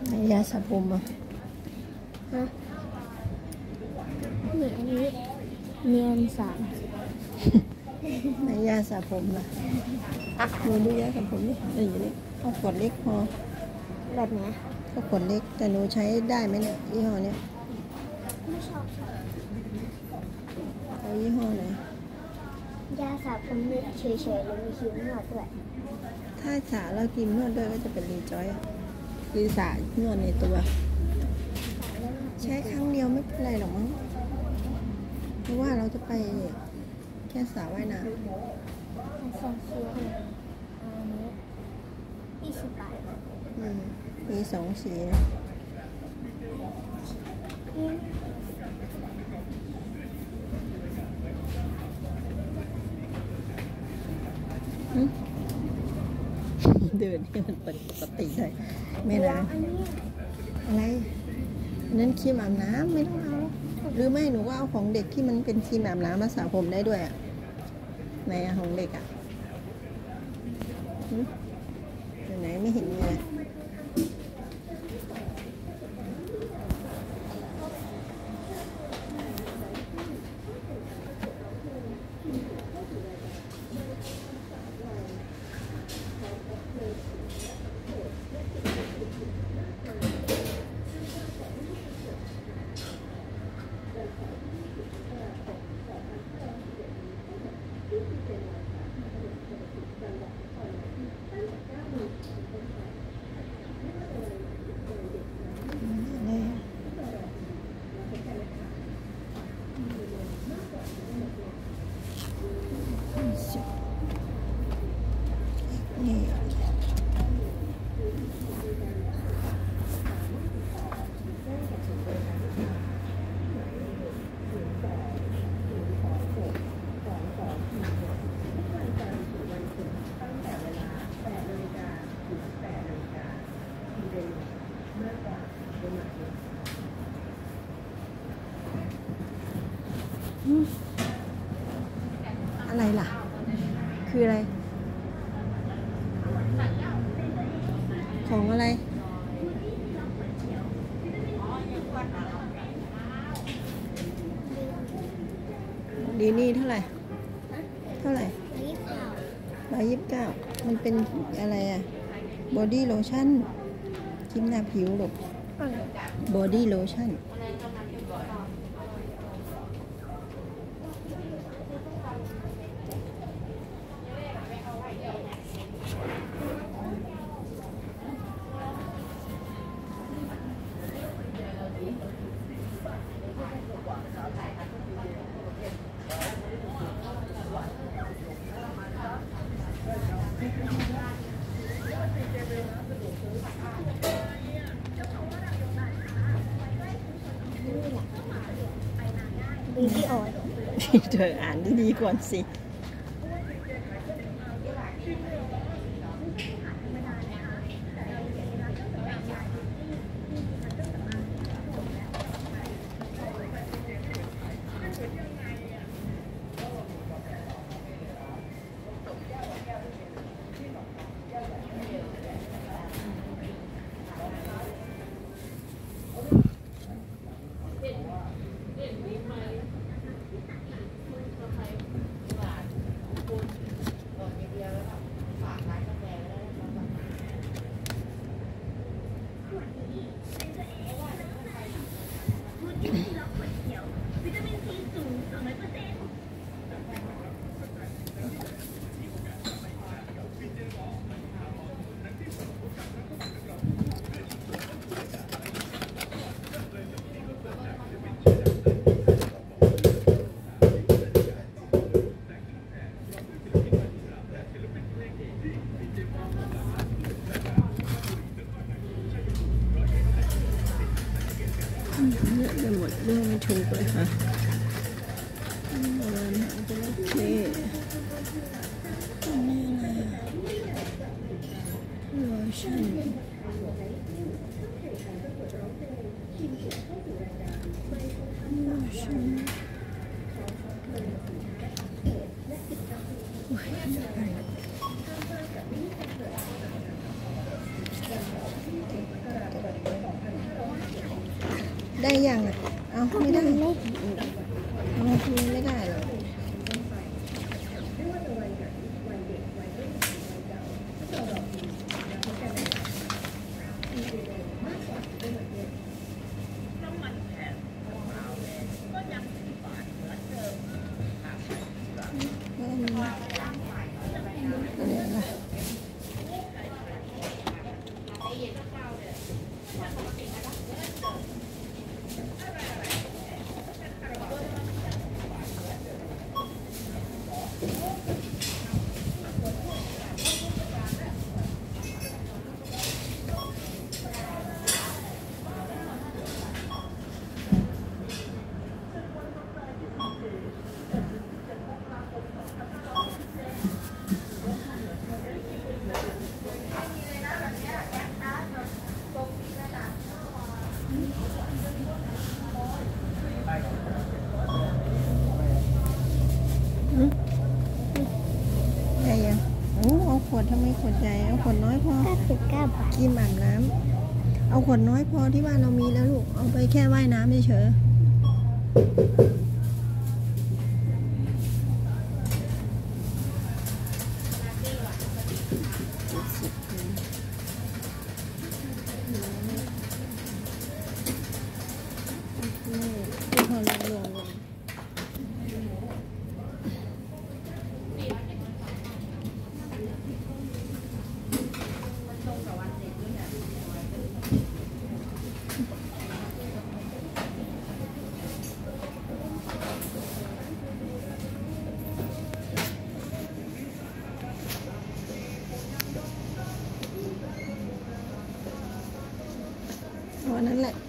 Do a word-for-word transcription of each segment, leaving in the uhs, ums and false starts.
ยาสระผมอ่ะฮะนี่อันนี้เนียนสามในยาสระผมล่ะดูดูยาสระผมนี่นี่อยู่นี่เอาขวดเล็กพอแบบนี้ก็ขวดเล็กแต่หนูใช้ได้ไหมเนี่ยยี่ห้อเนี้ยไม่ชอบเอายี่ห้อไหนยาสระผมเฉยๆเลยมีคิ้วนวดด้วยถ้าสระแล้วกินนวดด้วยก็จะเป็นรีจอยคือสระนวดในตัวใช้ครั้งเดียวไม่เป็นไรหรอกมั้งเพราะว่าเราจะไปแค่สระว่ายน้ำสองคิ้วอันนี้ยี่สิบบาทมีสองสีนะเดินให้มันเป็นปกติได้ไม่นะอะไรนั่นครีมอาบน้ำไม่ต้องเอาหรือไม่หนูว่าเอาของเด็กที่มันเป็นครีมอาบน้ำมาสระผมได้ด้วยอ่ะไหนอะของเด็กอ่ะไหนไม่เห็นเลยอะไรล่ะคืออะไรของอะไรดีนี่เท่าไหร่เท่าไหร่ร้อยยี่สิบเก้ามันเป็นอะไรอะบอดี้โลชั่นครีมหน้าผิวหรอกบอดี้โลชั่นบีบี้ออยล์เธออ่านดีๆก่อนสิเยอะไปหมดเรื่องไม่ถูกเลยค่ะร้านอาหารจระเข้นี่อะไรโลชั่นโลชั่นโอ้ยอะไรได้ยังอ่ะเอาไม่ได้ไม่ได้เอาไม่ได้หรอได้ยังโอ้เอาขวดทำไมขวดใหญ่เอาขวดน้อยพอเก้าสิบเก้าบาทครีมอาบน้ำเอาขวดน้อยพอที่บ้านเรามีแล้วลูกเอาไปแค่ว่ายน้ำเฉยๆพอลงลงลงวันนั้นแหละ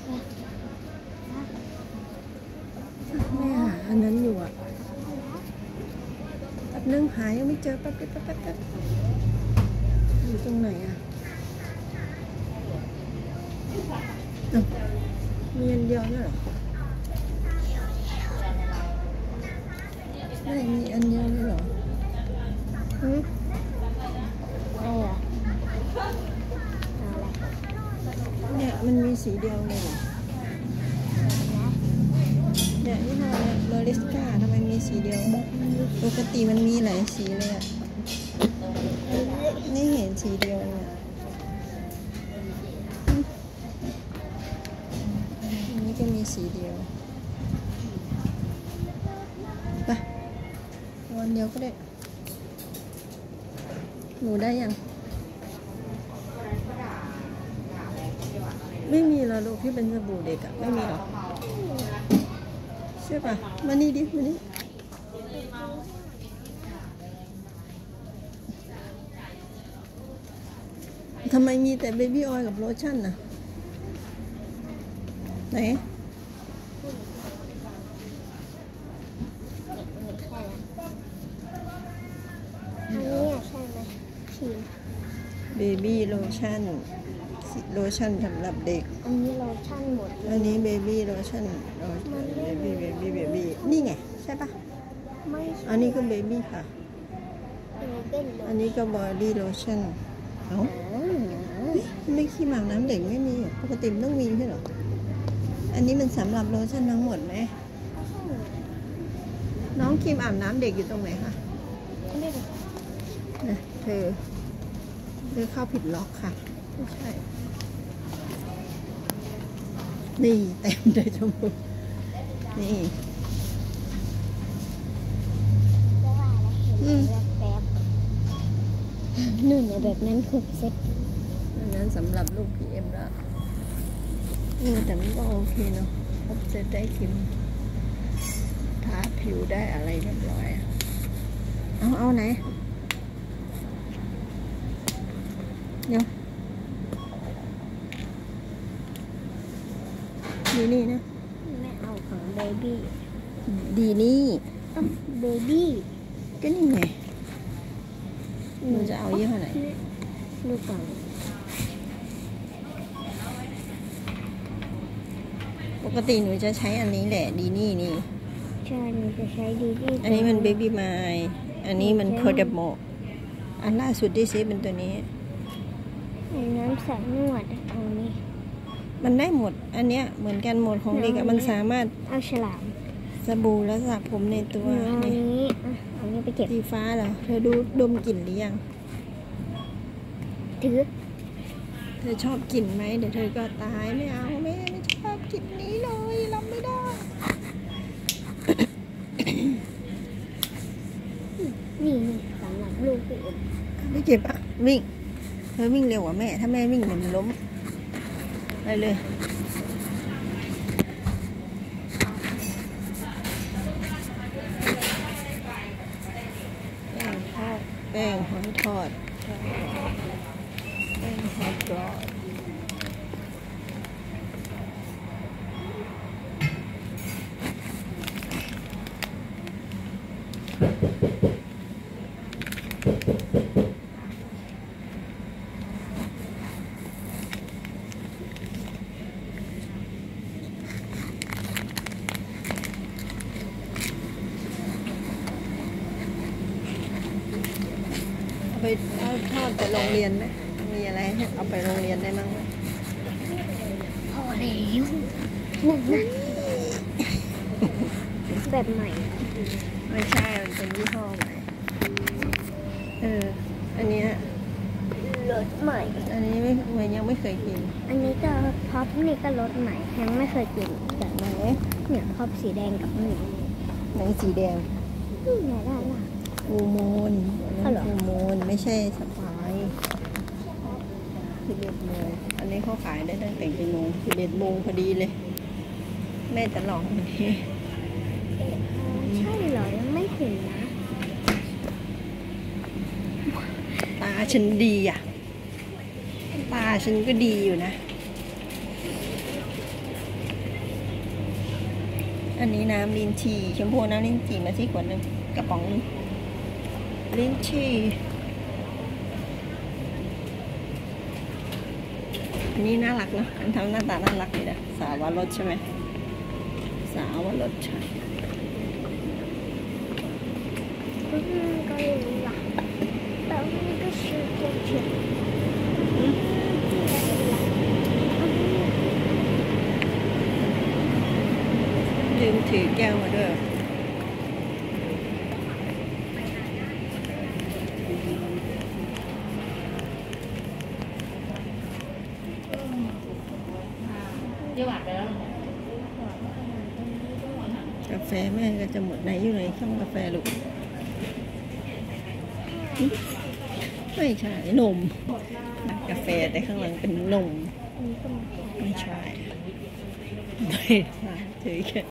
แม่หาอันนั้นอยู่อ่ะแป๊บนึงหายังไม่เจอแป๊บแป๊บแป๊บแป๊บแป๊บอยู่ตรงไหนอ่ะอ้าวมีอันเดียวด้วยเหรอไม่มีอันเดียวเลยเหรอหืมอะไรเหรอเอาอะไรเนี่ยมันมีสีเดียวเลยเหรอนะเนี่ยนี่ห้อเนี่ยโลลิสกาทำไมมีสีเดียวปกติมันมีหลายสีเลยอ่ะนี่เห็นสีเดียวเนี่ยอันนี้ก็มีสีเดียวไปวันเดียวก็ได้หนูได้ยังไม่มีแล้วลูกที่เป็นสบู่เด็กอะไม่มีหรอใช่ปะมานี่ดิมานี่ทำไมมีแต่เบบี้ออยล์กับโลชั่นน่ะไหนอันนี้อ่ะใช่ไหมครีมเบบี้โลชั่นโลชั่นสำหรับเด็กอันนี้โลชั่นหมดเลอัยนนี้เบบี้โลชั่นเบบี้เบบี้เบบี้นี่ไงใช่ปะไม่ใช่อันนี้ก็เบบี้ค่ะอันนี้เป็นโลอันนี้ก็บอดี้โลชั่นเอ้าไม่ขี้หมากน้ำเด็กไม่มีหรอปกติมันต้องมีใช่หรออันนี้มันสำหรับโลชั่นทั้งหมดไหมน้องครีมอาบน้ำเด็กอยู่ตรงไหนคะไม่ได้นะเธอเธอเข้าผิดล็อกค่ะไม่ใช่นี่เต็มเลยจมูกนี่ก็ว่าแล้วเห็นแบบแบบหนึ่งในแบบนั้นครบเซ็ตอันนั้นสำหรับลูกพีเอ็มแล้วเออแต่มันก็โอเคเนาะครบเซตได้ครีมทาผิวได้อะไรเรียบร้อยอะเอาเอาไหนเดี๋ยวดีนี่นะไม่เอาของเบบี้ดีนี่ต้องเบบี้ก็นี่ไงหนูจะเอายี่ห้อไหนดูก่อนปกติหนูจะใช้อันนี้แหละดีนี่นี่ใช่หนูจะใช้ดีดีอันนี้มันเบบี้ไมล์อันนี้มันโคเดโมอันล่าสุดที่ซื้อเป็นตัวนี้ไอ้น้ำใสนวดเอานี่มันได้หมดอันเนี้ยเหมือนกันหมดของเด็กอะมันสามารถเอาฉลามสบู่แล้วสระผมในตัวอันนี่นี้อ่ะอันนี้ไปเก็บสีฟ้าเหรอเธอดูดมกลิ่นหรือยังถือเธอชอบกลิ่นไหมเดี๋ยวเธอก็ตายไม่เอาแม่ไม่ชอบกลิ่นนี้เลยรับไม่ได้นี่นี่สำหรับลูกพี่เอ็มไม่เจ็บอ่ะวิ่งเธอวิ่งเร็วกว่าแม่ถ้าแม่วิ่งเดี๋ยวมันล้มไปเลยแป้งทอดแป้งหอยทอดแป้งทอดกรอบเอาไปเอาทอดไปโรงเรียนไหมมีอะไรให้เอาไปโรงเรียนได้มั้งไหมพอแล้วนั่นนั่นแบบใหม่ไม่ใช่มันเป็นยี่ห้อใหม่เอออันเนี้ยรสใหม่อันนี้ไม่เหมือนยังไม่เคยกินอันนี้ก็พ็อปนี่ก็รสใหม่ยังไม่เคยกินแต่ไหนเนี่ยพ็อปสีแดงกับนี่หนังสีแดงนี่ไงด้านล่างฟูมูลอ๋อเหรอฟูมูลไม่ใช่สปายสิบเอ็ดโมงอันนี้เขาขายได้ตั้งแต่กี่โมงสิบเอ็ดโมงพอดีเลย แม่จะลองวันนี้ใช่เหรอยังไม่ถึงนะตาฉันดีอ่ะ ตาฉันก็ดีอยู่นะ อันนี้น้ำลิ้นจี่ชมพูน้ำลิ้นจี่มาที่ขวดหนึ่งกระป๋องหนึงลิ้นจี่อันนี้น่ารักเนอะอันทำหน้าตาน่ารักดีนะสาวรสใช่ไหมสาวรสใช่อืมก็รู้ละแต่ว่ามันก็ชื่อเจ็บเจ็บลืมถือแก้วมาด้วยกาแฟแม่ก็จะหมดไหนอยู่ไหนช่องกาแฟลูกหึไม่ใช่นมกาแฟแต่ข้างหลังเป็นนมอันนี้ก็มาไม่ใช่ไม่ใช่ถือแค่